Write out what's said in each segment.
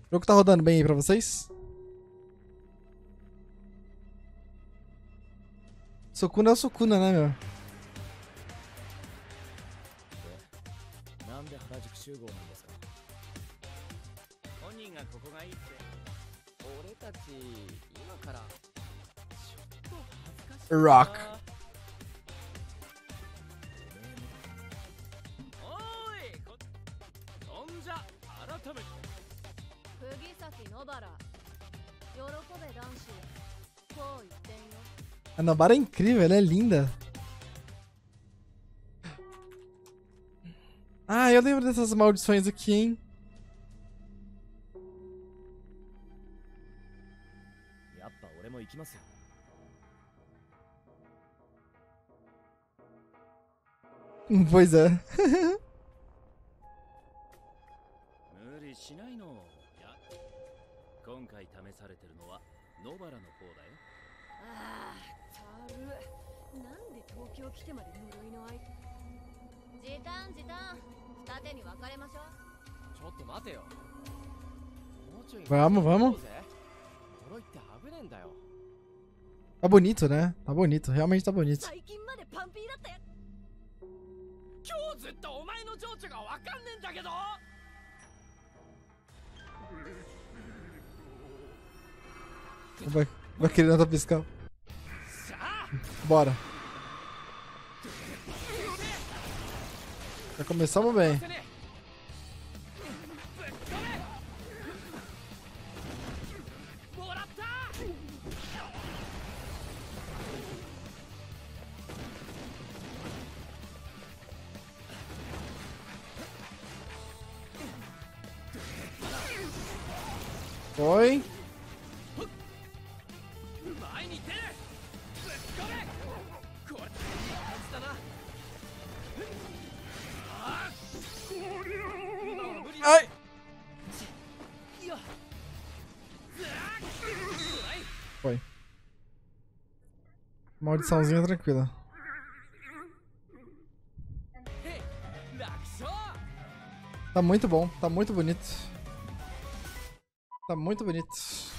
O jogo tá rodando bem aí pra vocês? Sukuna é o Sukuna, né, meu? なんで原宿集合なんですか。本人がここがいいって。俺たち今からちょっと恥ずかしいな。 Rock. おーいそんじゃ改めて釘崎野原喜べ男子こう言ってんよ。 A Nobara é incrível, ela é linda. Ah, eu lembro dessas maldições aqui, hein? やっぱ俺も行きますよ。 Pois é. 無理しないの。いや今回試されてるのは野原の方だよ。 ああ、たる。なんで東京来てまで呪いの相手。時短時短。二手に分かれましょう。 ちょっと待てよ。もうちょい Vamos, vamos. 呪いって危ねえんだよ。 Tá bonito, né? Tá bonito, realmente tá bonito. 最近までパンピーだったよ。 今日ずっとお前の情緒がわかんねえんだけど。 Vai querer nota fiscal. Bora. Já começamos bem. Foi. Ai! Foi. Maldiçãozinha tranquila. Tá muito bom, tá muito bonito. Tá muito bonito.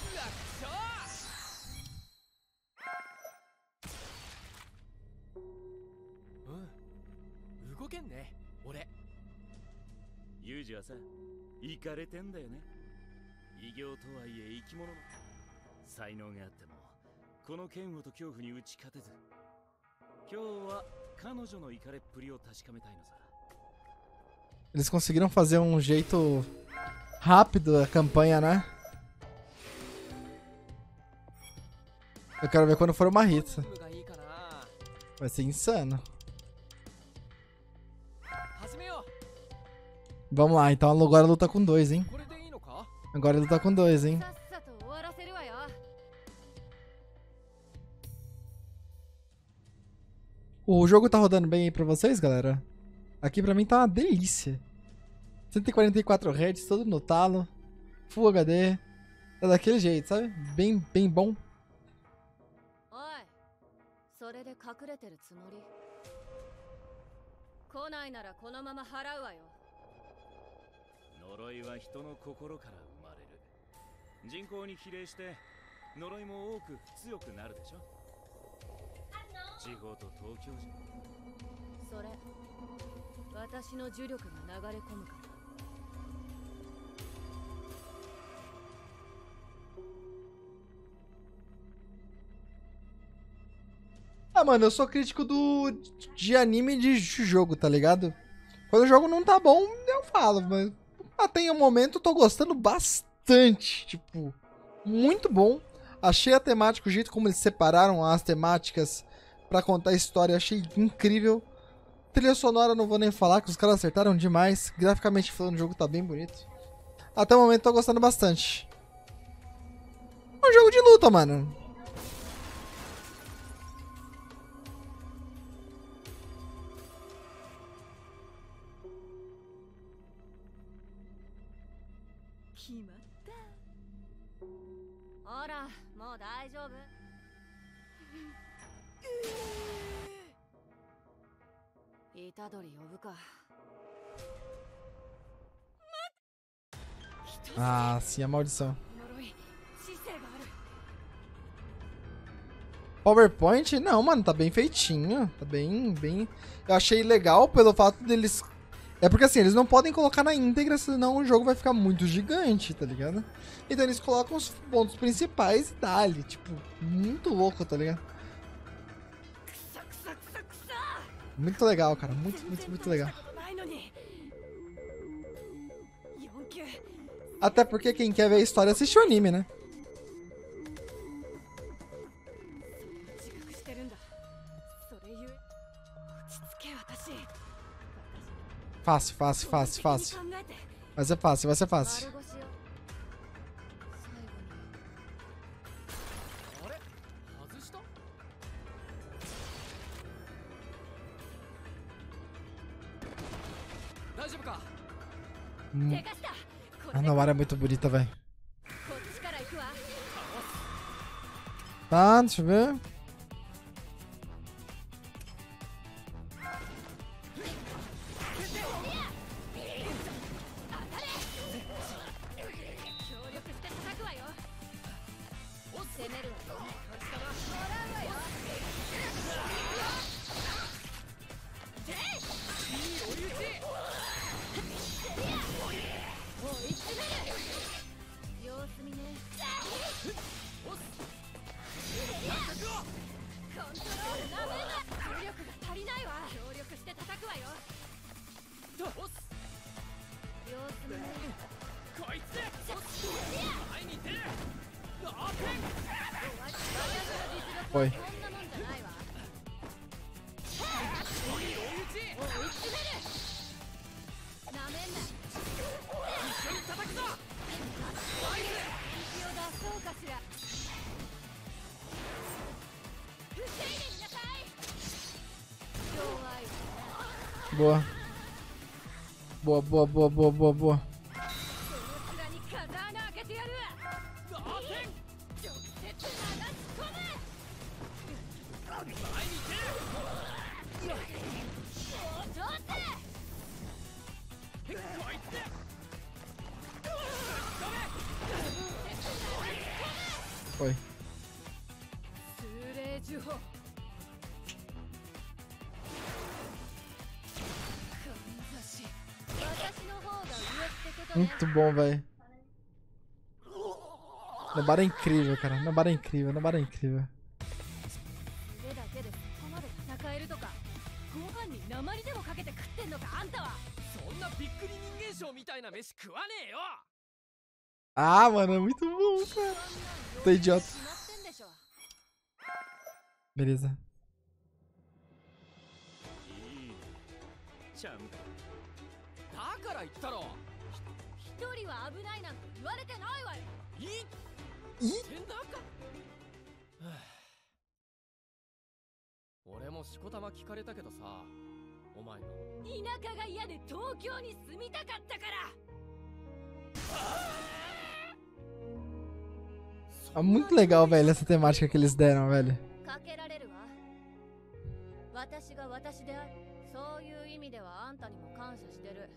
Yuji はさ、イカれてんだよね。異形とはいえ生き物の才能があっても、この剣をと恐怖に打ち勝てず、今日は彼女のイカれっぷりを確かめたいのさ。 Eles conseguiram fazer um jeito rápido a campanha, né? Eu quero ver quando for uma Rita. Vai ser insano. Vamos lá, então agora luta com dois, hein? Agora luta com dois, hein? さっさと終わらせるわよ。 O jogo tá rodando bem aí pra vocês, galera? Aqui pra mim tá uma delícia. 144 Hz, todo no talo. Full HD. Tá daquele jeito, sabe? Bem bom. おい、それで隠れてるつもり。来ないならこのまま払うわよ。 呪いは人の心から生まれる。人口に比例して呪いも多く強くなるでしょ。地方と東京じゃ。 それ、私の呪力が流れ込むから。 Ah, mano, eu sou crítico de anime de jogo, tá ligado? Quando o jogo não tá bom, eu falo, mas até o momento eu tô gostando bastante. Tipo, muito bom. Achei a temática, o jeito como eles separaram as temáticas pra contar a história, achei incrível. Trilha sonora, não vou nem falar, que os caras acertaram demais. Graficamente falando, o jogo tá bem bonito. Até o momento tô gostando bastante. É um jogo de luta, mano. Ora, もう大丈夫。虎杖呼ぶか。 Ah, sim, a maldição. 呪い知性がある。 PowerPoint? Não, mano, tá bem feitinho. Tá bem. Eu achei legal pelo fato deles. É porque assim, eles não podem colocar na íntegra, senão o jogo vai ficar muito gigante, tá ligado? Então eles colocam os pontos principais e dali. Tipo, muito louco, tá ligado? くさくさくさくさ。 Muito legal, cara. Muito legal. 全然大したことないのに。4級。 Até porque quem quer ver a história assiste o anime, né? 自覚してるんだ。それゆえ落ち着け私。 Fácil. 考えて Vai ser fácil. 丸腰よ。最後に。 あれ外した？大丈夫か？ でかした。こ A れで Novara é muito bonita, velho. こっちから行くわ。 Tá, deixa eu ver. 協力して叩くわよ。攻めるわよ。もらうわよ。追い詰める。様子見ね。コントロールなめんな。重力が足りないわ。協力して叩くわよ。様子見ね。 こいつで前に出る。ノーペン。 私の実力おいはこんなもんじゃないわ。追い詰める。なめんな。 一緒に叩くぞ。 本気を出そうかしら。防いでみなさい。弱いわ。 Boa. Boa. その面に風穴開けてやる。 ノーペン。 直接流し込む。 前に出る。 どうせ。 こいつで。 Foi. 通霊呪法。かんざし。私の方が上ってことね。 Muito bom, velho. Nobara é incrível, cara. Nobara é incrível. 腕だけでそこまで戦えるとか。ご飯に鉛でもかけて食ってんのかあんたは。 そんなびっくり人間ショーみたいな飯食わねえよ。 Ah, mano, é muito bom, cara. Tô idiota. 決まってんでしょ。 Beleza. いいねちゃんとだから言ったろ。 一人は危ないなんて言われてないわよ。 いいいってんだか。はあ俺もしこたま聞かれたけどさ、お前の田舎が嫌で東京に住みたかったから。 É muito legal, velho, essa temática que eles deram, velho. かけられるわ。私が私である。そういう意味ではあんたにも感謝してる。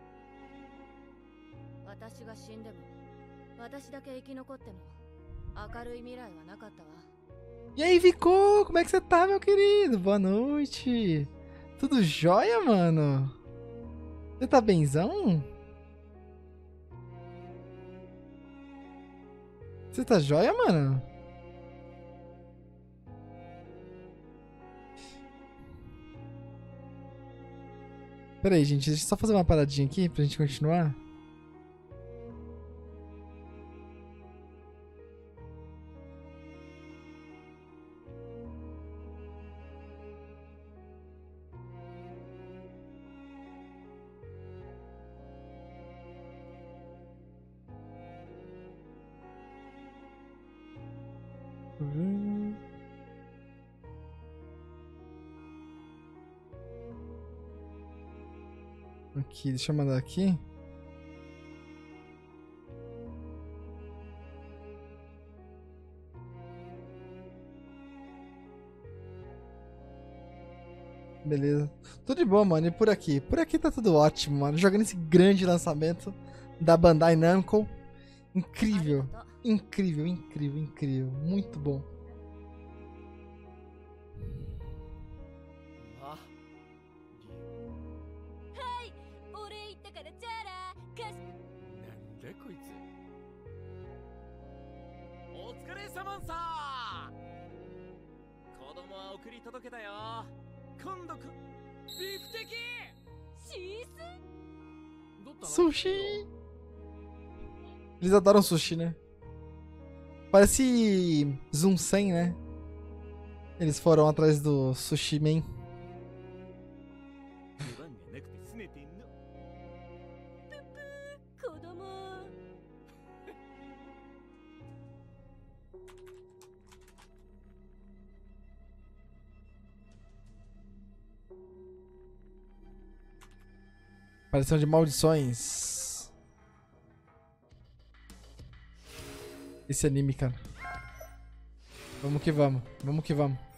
私が死んでも、私だけ生き残っても、明るい未来はなかったわ。 E aí, Vicô? Como é que você tá, meu querido? Boa noite. Tudo jóia, mano? Você tá benzão? Você tá jóia, mano? Pera aí, gente. Deixa eu só fazer uma paradinha aqui pra gente continuar. Aqui, deixa eu mandar aqui. Beleza. Tudo de bom, mano. E por aqui? Por aqui tá tudo ótimo, mano. Jogando esse grande lançamento. da Bandai Namco. あり Incrível. がとう Incrível, incrível, incrível. Muito bom. あお礼言ったからチャラかしなんだこいつ。お疲れ様んさ。子供は送り届けたよ。今度ビフテキ。 シース Sushi! Eles adoram sushi, né? Parece Zoom 100, né? Eles foram atrás do Sushi Man. 出番がなくて拗ねてんの。 子供 Aparição de maldições. Esse anime, cara. Vamos que vamos. Vamos que vamos.